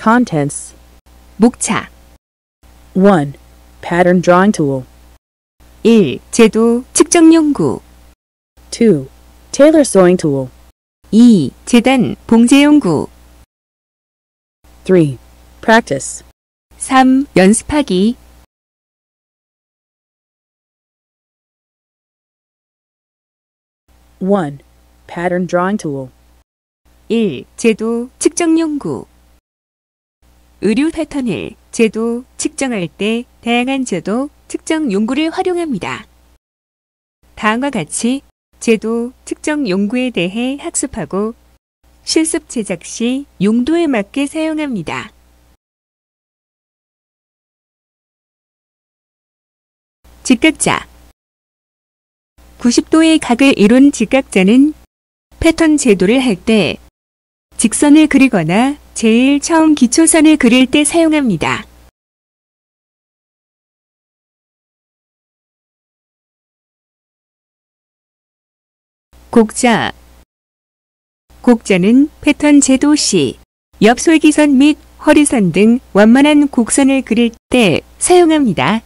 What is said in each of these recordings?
Contents. 목차. 1. Pattern drawing tool. 1. 제도 측정 연구. 2. Tailor sewing tool. 2. 재단 봉제 연구. 3. Practice. 3. 연습하기. 1. Pattern drawing tool. 1. 제도 측정 연구. 의류 패턴을 제도 측정할 때 다양한 제도 측정 용구를 활용합니다. 다음과 같이 제도 측정 용구에 대해 학습하고 실습 제작 시 용도에 맞게 사용합니다. 직각자. 90도의 각을 이룬 직각자는 패턴 제도를 할 때 직선을 그리거나 제일 처음 기초선을 그릴 때 사용합니다. 곡자. 곡자는 패턴 제도 시 옆 솔기선 및 허리선 등 완만한 곡선을 그릴 때 사용합니다.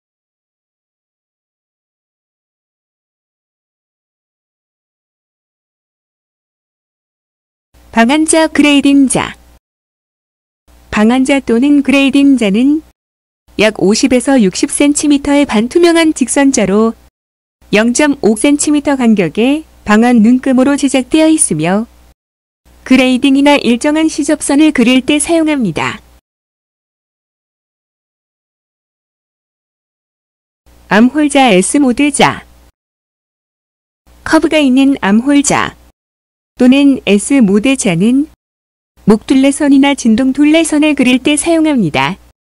방한자 그레이딩자. 방한자 또는 그레이딩자는 약 50에서 60cm의 반투명한 직선자로 0.5cm 간격의 방한 눈금으로 제작되어 있으며 그레이딩이나 일정한 시접선을 그릴 때 사용합니다. 암홀자 S모드자. 커브가 있는 암홀자 또는 S모드자는 목둘레선이나 진동둘레선을 그릴 때 사용합니다.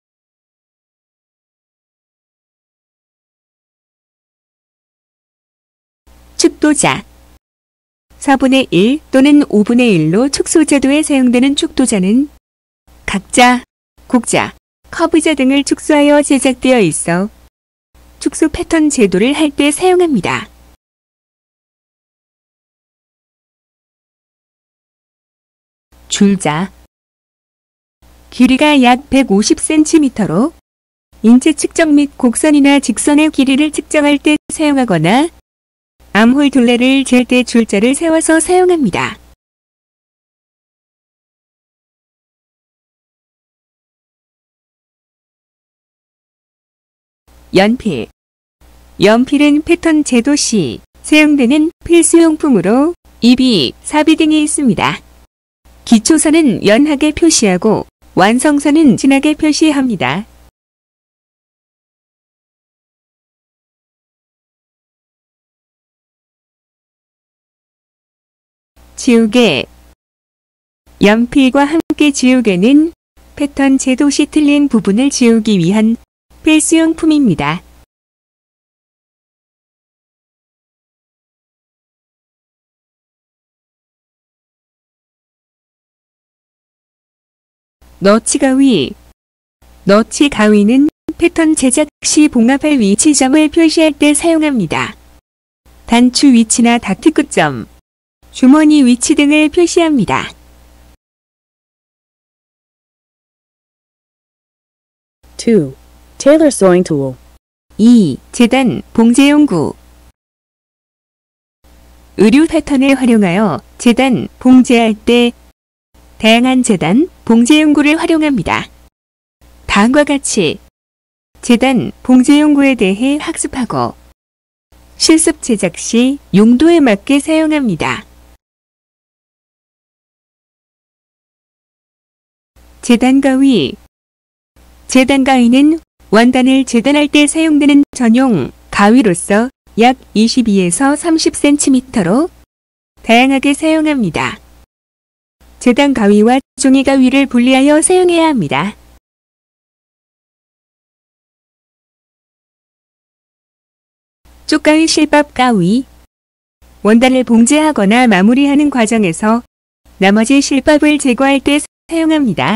축도자. 4분의 1 또는 5분의 1로 축소제도에 사용되는 축도자는 각자, 곡자, 커브자 등을 축소하여 제작되어 있어 축소 패턴 제도를 할 때 사용합니다. 줄자. 길이가 약 150cm로 인체 측정 및 곡선이나 직선의 길이를 측정할 때 사용하거나 암홀 둘레를 잴 때 줄자를 세워서 사용합니다. 연필. 연필은 패턴 제도 시 사용되는 필수용품으로 입이, 사비 등이 있습니다. 기초선은 연하게 표시하고 완성선은 진하게 표시합니다. 지우개. 연필과 함께 지우개는 패턴 제도 시 틀린 부분을 지우기 위한 필수용품입니다. 너치 가위. 너치 가위는 패턴 제작 시 봉합할 위치점을 표시할 때 사용합니다. 단추 위치나 다트 끝점, 주머니 위치 등을 표시합니다. (2) Tailor sewing tool. 2. 재단 봉제 용구. 의류 패턴을 활용하여 재단 봉제할 때 다양한 재단 봉제 용구를 활용합니다. 다음과 같이 재단 봉제 용구에 대해 학습하고 실습 제작 시 용도에 맞게 사용합니다. 재단 가위. 재단 가위는 원단을 재단할 때 사용되는 전용 가위로서 약 22에서 30cm로 다양하게 사용합니다. 재단 가위와 종이 가위를 분리하여 사용해야 합니다. 쪽가위 실밥 가위. 원단을 봉제하거나 마무리하는 과정에서 나머지 실밥을 제거할 때 사용합니다.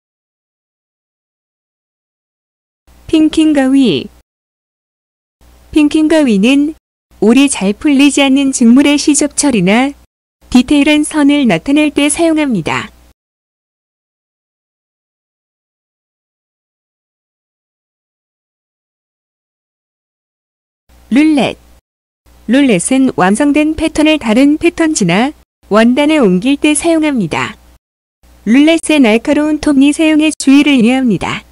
핑킹 가위. 핑킹 가위는 올이 잘 풀리지 않는 직물의 시접 처리나 디테일한 선을 나타낼 때 사용합니다. 룰렛. 룰렛은 완성된 패턴을 다른 패턴지나 원단에 옮길 때 사용합니다. 룰렛의 날카로운 톱니 사용에 주의를 요합니다.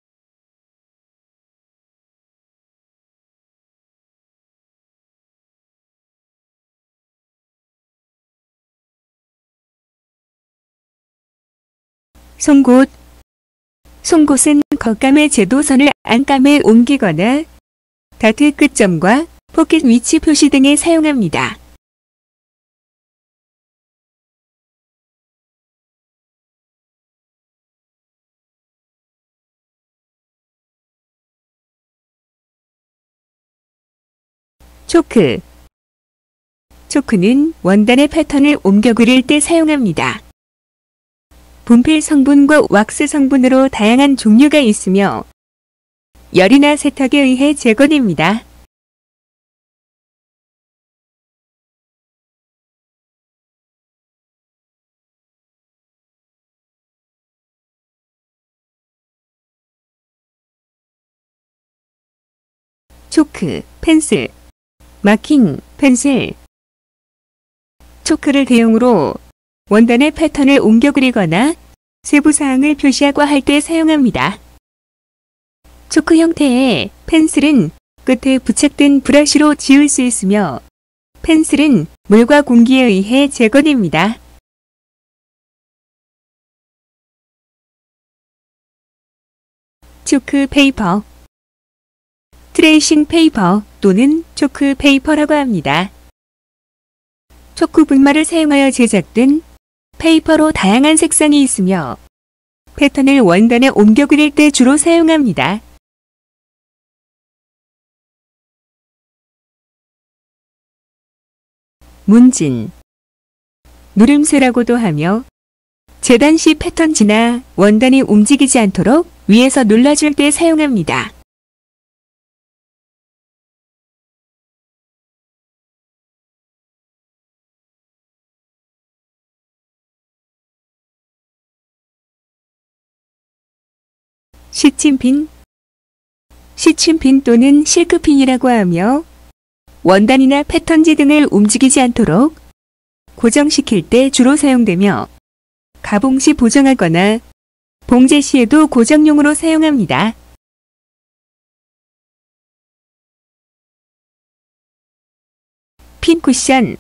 송곳. 송곳은 겉감의 제도선을 안감에 옮기거나 다트 끝점과 포켓 위치 표시 등에 사용합니다. 초크. 초크는 원단의 패턴을 옮겨 그릴 때 사용합니다. 분필 성분과 왁스 성분으로 다양한 종류가 있으며 열이나 세탁에 의해 제거됩니다. 초크, 펜슬, 마킹, 펜슬. 초크를 대용으로 원단의 패턴을 옮겨 그리거나 세부 사항을 표시하고 할 때 사용합니다. 초크 형태의 펜슬은 끝에 부착된 브러쉬로 지울 수 있으며 펜슬은 물과 공기에 의해 제거됩니다. 초크 페이퍼. 트레이싱 페이퍼 또는 초크 페이퍼라고 합니다. 초크 분말을 사용하여 제작된 페이퍼로 다양한 색상이 있으며 패턴을 원단에 옮겨 그릴 때 주로 사용합니다. 문진. 누름쇠라고도 하며 재단 시 패턴지나 원단이 움직이지 않도록 위에서 눌러줄 때 사용합니다. 시침핀. 시침핀 또는 실크핀이라고 하며 원단이나 패턴지 등을 움직이지 않도록 고정시킬 때 주로 사용되며 가봉 시 보정하거나 봉제 시에도 고정용으로 사용합니다. 핀쿠션.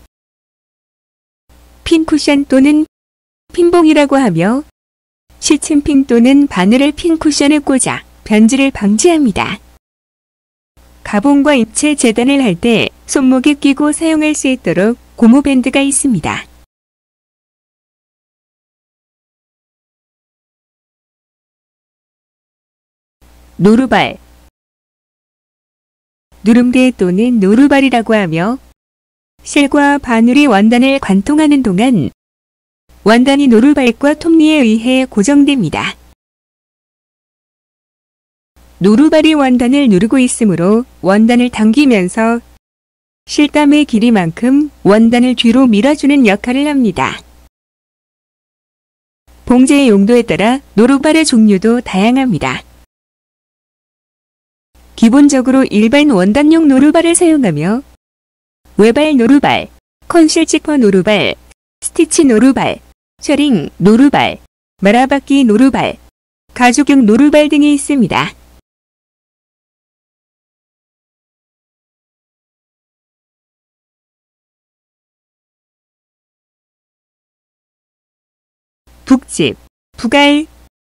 핀쿠션 또는 핀봉이라고 하며 시침핀 또는 바늘을 핀 쿠션에 꽂아 변질을 방지합니다. 가봉과 입체 재단을 할 때 손목에 끼고 사용할 수 있도록 고무밴드가 있습니다. 노루발. 누름대 또는 노루발이라고 하며 실과 바늘이 원단을 관통하는 동안 원단이 노루발과 톱니에 의해 고정됩니다. 노루발이 원단을 누르고 있으므로 원단을 당기면서 실땀의 길이만큼 원단을 뒤로 밀어주는 역할을 합니다. 봉제의 용도에 따라 노루발의 종류도 다양합니다. 기본적으로 일반 원단용 노루발을 사용하며 외발 노루발, 컨실지퍼 노루발, 스티치 노루발, 셔링 노루발, 말아박기 노루발, 가죽용 노루발 등이 있습니다. 북집, 부갈.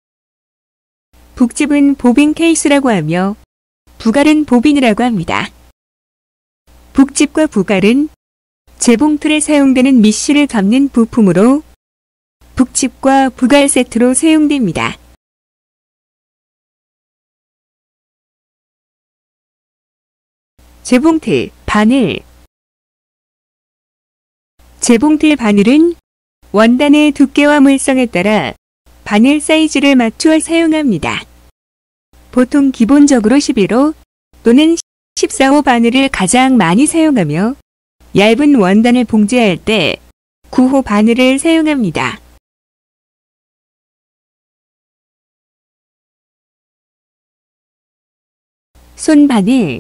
북집은 보빈 케이스라고 하며 부갈은 보빈이라고 합니다. 북집과 부갈은 재봉틀에 사용되는 미쉬를 감는 부품으로 북집과 부갈 세트로 사용됩니다. 재봉틀, 바늘. 재봉틀 바늘은 원단의 두께와 물성에 따라 바늘 사이즈를 맞추어 사용합니다. 보통 기본적으로 11호 또는 14호 바늘을 가장 많이 사용하며 얇은 원단을 봉제할 때 9호 바늘을 사용합니다. 손바늘.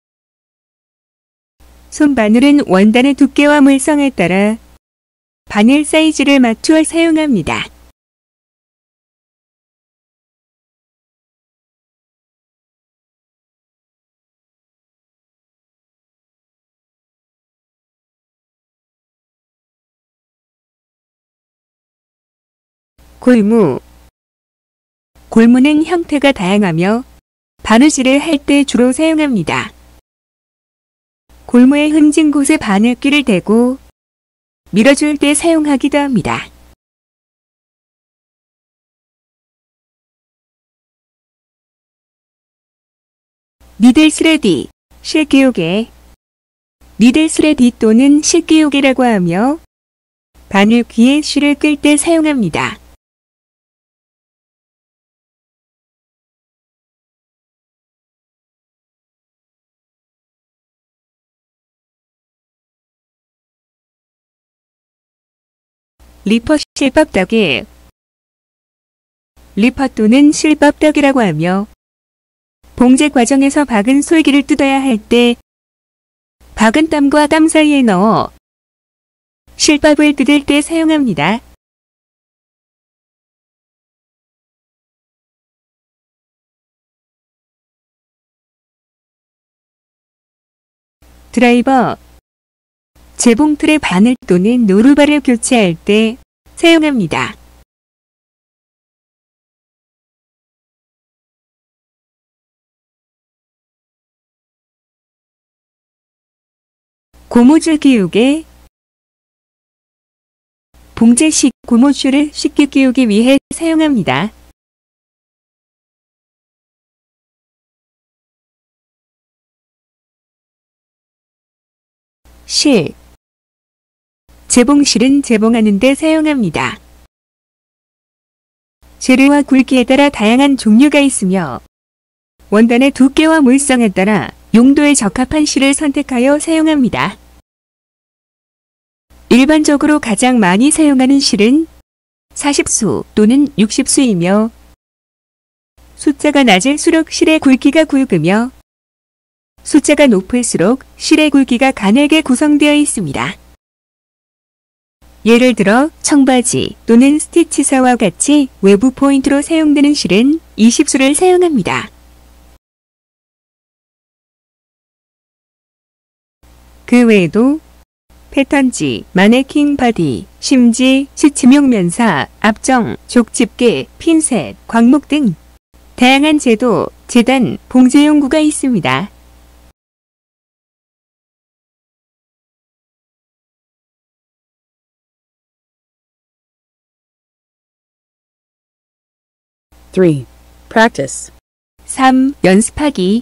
손바늘은 원단의 두께와 물성에 따라 바늘 사이즈를 맞추어 사용합니다. 골무. 골무는 형태가 다양하며 바느질을 할 때 주로 사용합니다. 골무의 흠진 곳에 바늘귀를 대고 밀어줄 때 사용하기도 합니다. 니들 스레디, 실기요개. 니들 스레디 또는 실기요개라고 하며 바늘귀에 실을 끌 때 사용합니다. 리퍼 실밥떡이. 리퍼 또는 실밥떡이라고 하며 봉제 과정에서 박은 솔기를 뜯어야 할 때 박은 땀과 땀 사이에 넣어 실밥을 뜯을 때 사용합니다. 드라이버. 재봉틀의 바늘 또는 노루발을 교체할 때 사용합니다. 고무줄 끼우개. 봉제식 고무줄을 쉽게 끼우기 위해 사용합니다. 실. 재봉실은 재봉하는 데 사용합니다. 재료와 굵기에 따라 다양한 종류가 있으며 원단의 두께와 물성에 따라 용도에 적합한 실을 선택하여 사용합니다. 일반적으로 가장 많이 사용하는 실은 40수 또는 60수이며 숫자가 낮을수록 실의 굵기가 굵으며 숫자가 높을수록 실의 굵기가 가늘게 구성되어 있습니다. 예를 들어 청바지 또는 스티치사와 같이 외부 포인트로 사용되는 실은 20수를 사용합니다. 그 외에도 패턴지, 마네킹 바디, 심지, 시침용 면사, 압정, 족집게, 핀셋, 광목 등 다양한 제도, 재단, 봉제 용구가 있습니다. Three. Practice. 3. 연습하기.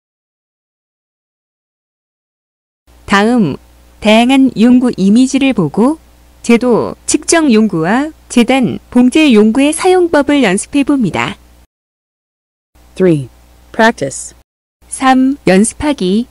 다음, 다양한 용구 이미지를 보고 제도, 측정 용구와 재단, 봉제 용구의 사용법을 연습해 봅니다. 3. Practice. 3. 연습하기.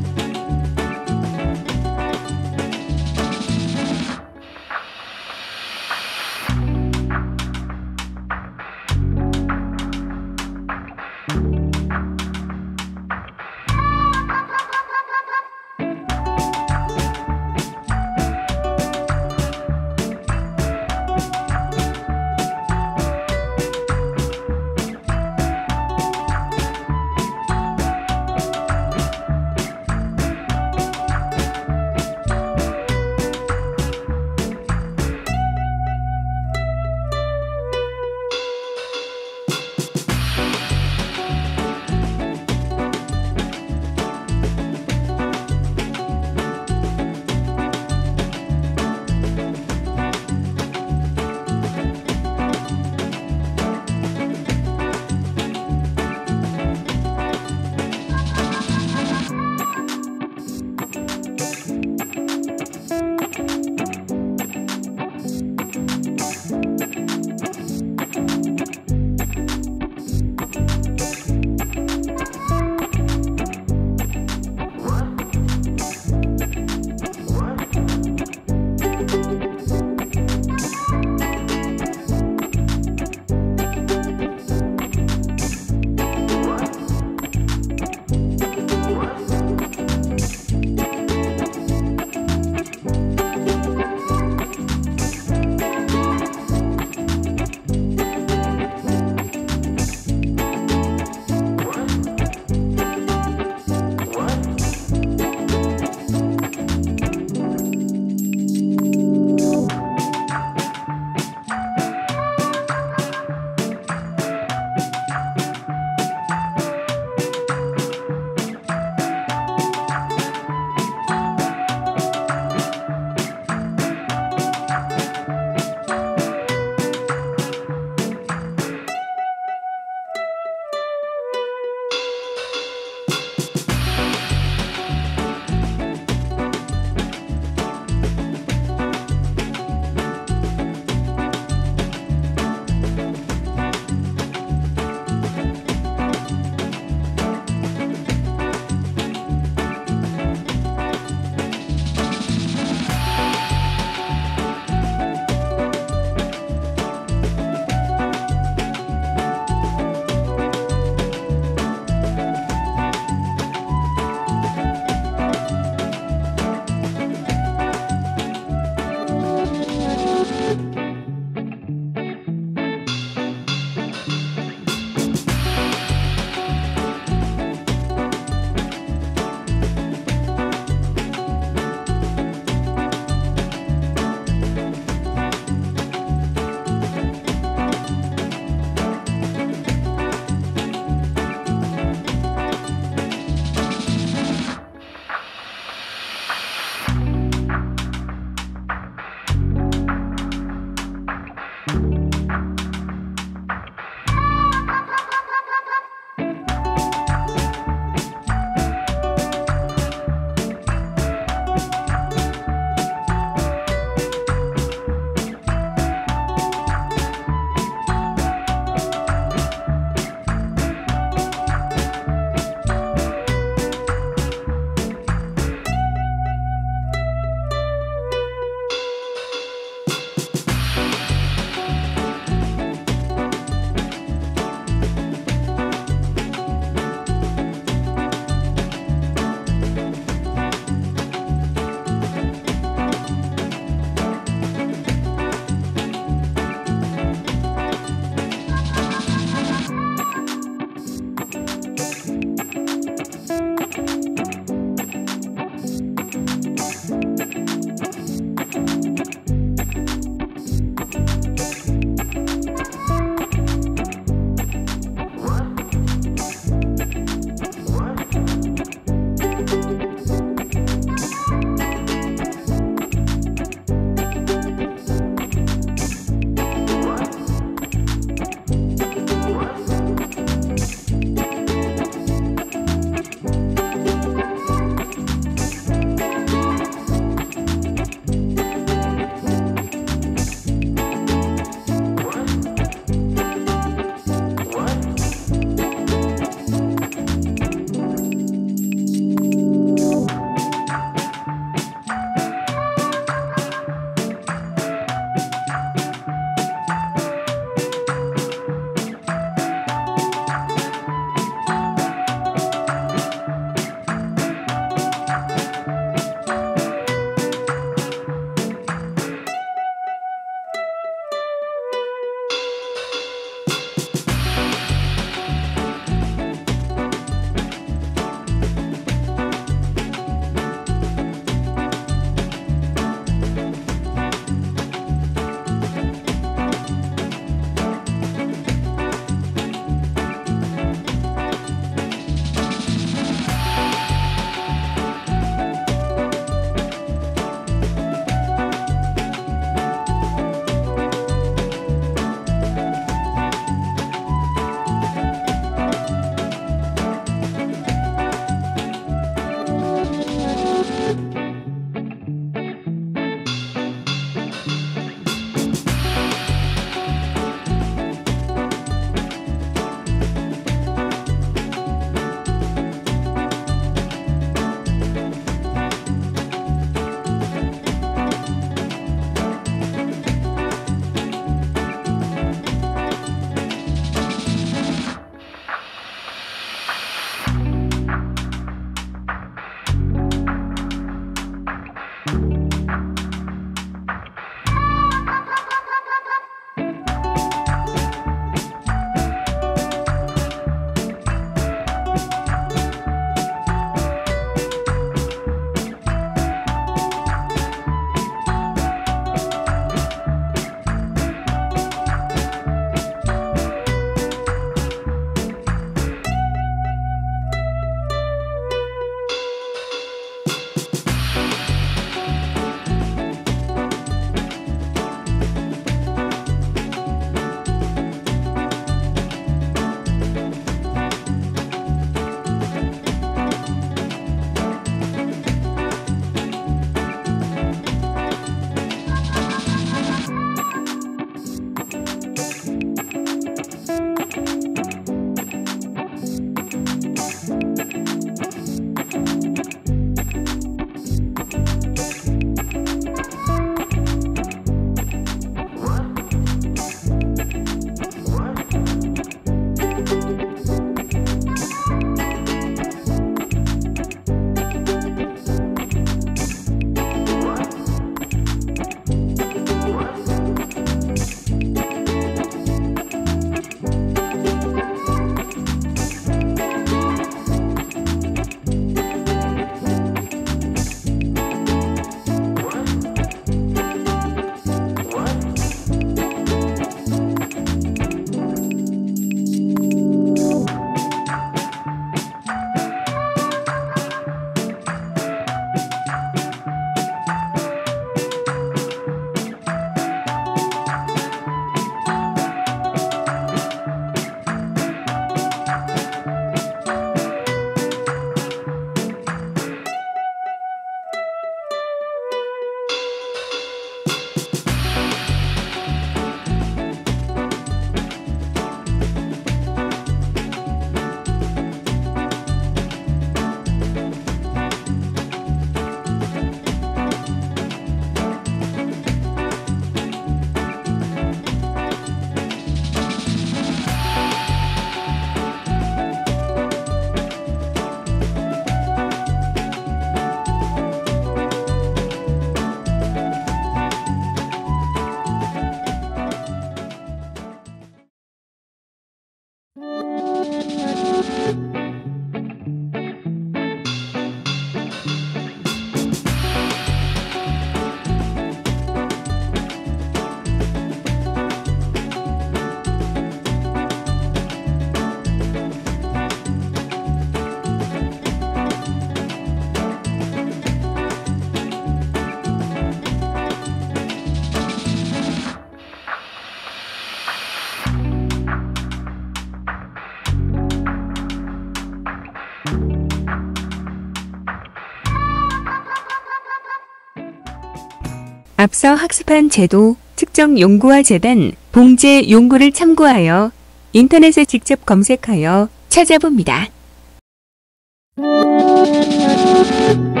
앞서 학습한 제도, 특정 용구와 재단, 봉제 용구를 참고하여 인터넷에 직접 검색하여 찾아봅니다.